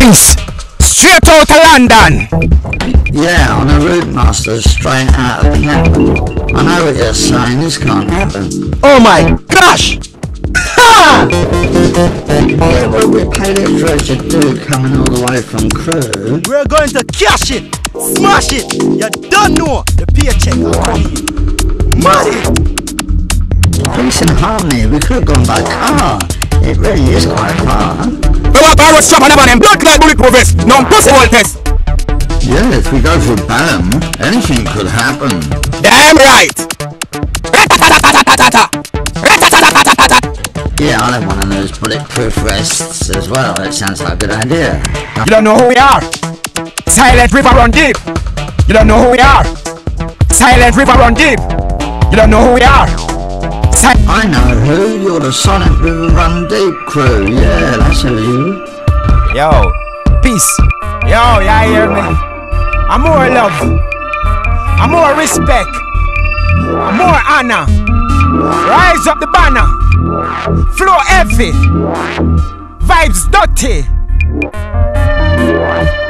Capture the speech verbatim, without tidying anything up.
Prince, straight out of London. Yeah, on a route master straight out of Canada. I know what you're saying, this can't happen. Oh my gosh! Ha! Yeah, well, we paid extra as a dude coming all the way from crew. We're going to cash it, smash it. You don't know the paycheck will come in. Money. Peace and harmony, we could have gone by car. It really is quite far. We walk our strap and have them blood clot bulletproof vest. No impossible test. Yeah, if we go through Bam, anything could happen. Damn right. Yeah, I'll have one of those bulletproof vests as well. That sounds like a good idea. You don't know who we are. Silent River run deep. You don't know who we are. Silent River run deep. You don't know who we are. Sil I know who. You're the Silent River Run Deep crew. Yeah, that's who you. Yo, peace. Yo, y'all hear me? I'm more love. I'm more respect. I'm more honor. Rise up the banner. Flow heavy. Vibes dirty.